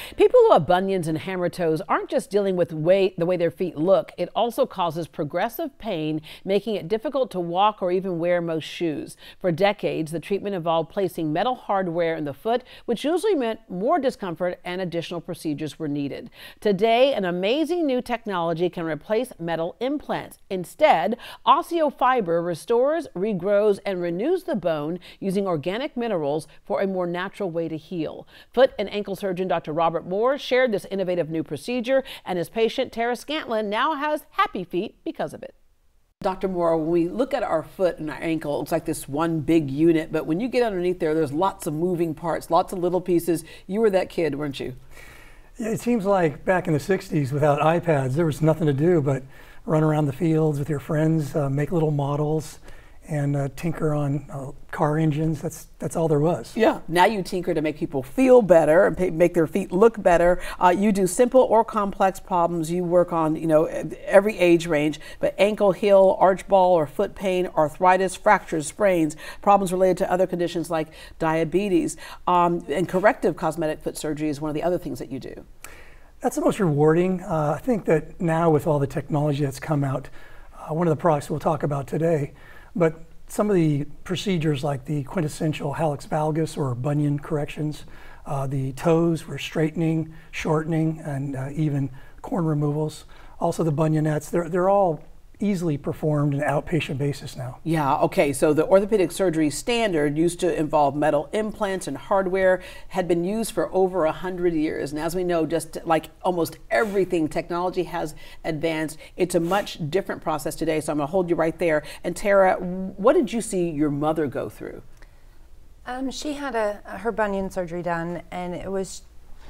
People who have bunions and hammer toes aren't just dealing with the way their feet look. It also causes progressive pain, making it difficult to walk or even wear most shoes. For decades, the treatment involved placing metal hardware in the foot, which usually meant more discomfort and additional procedures were needed. Today, an amazing new technology can replace metal implants. Instead, OSSIofiber restores, regrows, and renews the bone using organic minerals for a more natural way to heal. Foot and ankle surgeon Dr. Robert Moore shared this innovative new procedure, and his patient Tara Scantlin now has happy feet because of it. Dr. Moore, when we look at our foot and our ankle, it looks like this one big unit, but when you get underneath there, there's lots of moving parts, lots of little pieces. You were that kid, weren't you? Yeah, it seems like back in the 60s without iPads, there was nothing to do but run around the fields with your friends, make little models, and tinker on car engines. That's all there was. Yeah. Now you tinker to make people feel better and make their feet look better. You do simple or complex problems. You work on, every age range, but ankle, heel, arch ball, or foot pain, arthritis, fractures, sprains, problems related to other conditions like diabetes, and corrective cosmetic foot surgery is one of the other things that you do. That's the most rewarding. I think that now with all the technology that's come out, one of the products we'll talk about today, but some of the procedures like the quintessential hallux valgus or bunion corrections, the toes we're straightening, shortening, and even corn removals. Also the bunionettes, they're all easily performed on an outpatient basis now. Yeah, okay, so the orthopedic surgery standard used to involve metal implants and hardware, had been used for over 100 years. And as we know, just like almost everything, technology has advanced. It's a much different process today, so I'm gonna hold you right there. And Tara, what did you see your mother go through? She had her bunion surgery done, and it was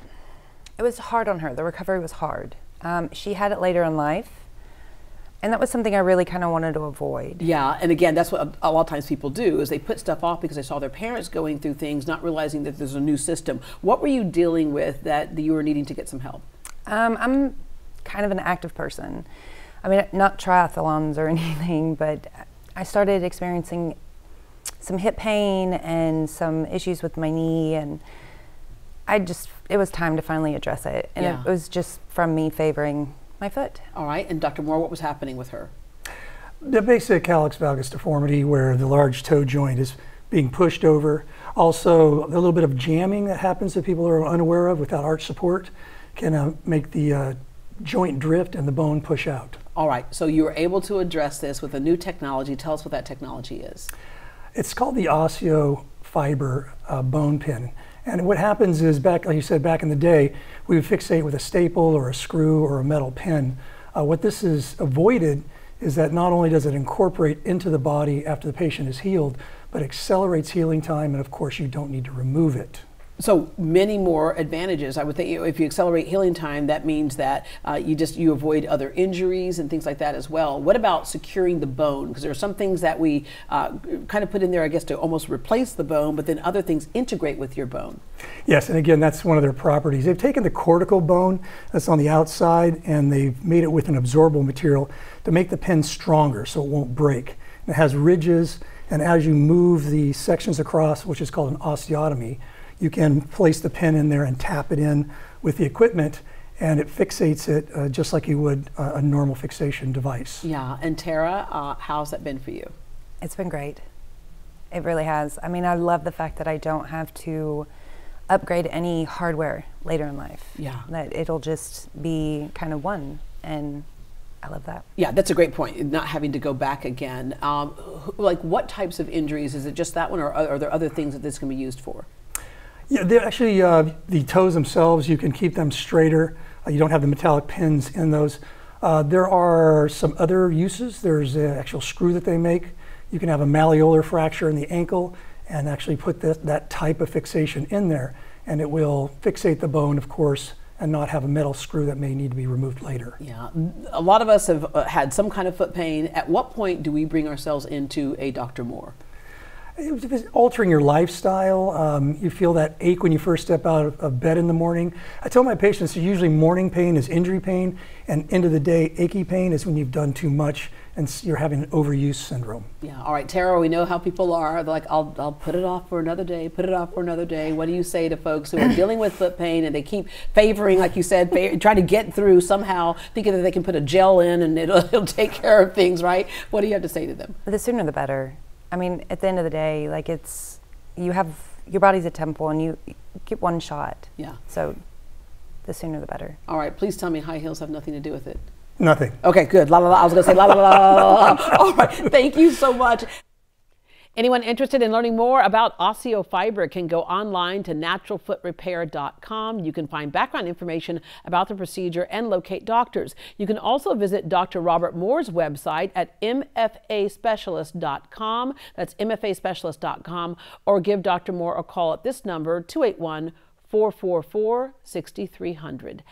hard on her. The recovery was hard. She had it later in life. And that was something I really kind of wanted to avoid. Yeah, and again, that's what a lot of times people do, is they put stuff off because they saw their parents going through things, not realizing that there's a new system. What were you dealing with that you were needing to get some help? I'm kind of an active person. I mean, not triathlons or anything, but I started experiencing some hip pain and some issues with my knee, and it was time to finally address it. And yeah. It was just from me favoring my foot. All right, and Dr. Moore, what was happening with her? The basic hallux valgus deformity where the large toe joint is being pushed over. Also, a little bit of jamming that happens that people are unaware of without arch support can make the joint drift and the bone push out. All right, so you were able to address this with a new technology. Tell us what that technology is. It's called the OSSIofiber bone pin. And what happens is, like you said, back in the day, we would fixate with a staple or a screw or a metal pin. What this is avoided is that not only does it incorporate into the body after the patient is healed, but accelerates healing time, and of course you don't need to remove it. So many more advantages. I would think if you accelerate healing time, that means that you avoid other injuries and things like that as well. What about securing the bone? Because there are some things that we kind of put in there, I guess, to almost replace the bone, but then other things integrate with your bone. Yes, and again, that's one of their properties. They've taken the cortical bone that's on the outside and they've made it with an absorbable material to make the pin stronger so it won't break. It has ridges, and as you move the sections across, which is called an osteotomy, you can place the pin in there and tap it in with the equipment, and it fixates it just like you would a normal fixation device. Yeah, and Tara, how's that been for you? It's been great. It really has. I mean, I love the fact that I don't have to upgrade any hardware later in life. Yeah. That it'll just be kind of one, and I love that. Yeah, that's a great point, not having to go back again. Like what types of injuries? Is it just that one, or are there other things that this can be used for? Yeah, they're actually, the toes themselves, you can keep them straighter. You don't have the metallic pins in those. There are some other uses. There's an actual screw that they make. You can have a malleolar fracture in the ankle and actually put that type of fixation in there, and it will fixate the bone, of course, and not have a metal screw that may need to be removed later. Yeah, a lot of us have had some kind of foot pain. At what point do we bring ourselves into a Dr. Moore? If it's altering your lifestyle, you feel that ache when you first step out of bed in the morning. I tell my patients usually morning pain is injury pain, and end of the day achy pain is when you've done too much and you're having an overuse syndrome. Yeah. All right, Tara, we know how people are. They're like, I'll put it off for another day, put it off for another day. What do you say to folks who are dealing with foot pain and they keep favoring, like you said, trying to get through somehow, thinking that they can put a gel in and it'll take care of things, right? What do you have to say to them? The sooner the better. I mean, at the end of the day, like your body's a temple and you get one shot. Yeah. So the sooner the better. All right, please tell me high heels have nothing to do with it. Nothing. Okay, good. La la la. I was going to say la la la la la. All right, thank you so much. Anyone interested in learning more about OSSIofiber can go online to naturalfootrepair.com. You can find background information about the procedure and locate doctors. You can also visit Dr. Robert Moore's website at mfaspecialist.com. That's mfaspecialist.com, or give Dr. Moore a call at this number, 281-444-6300.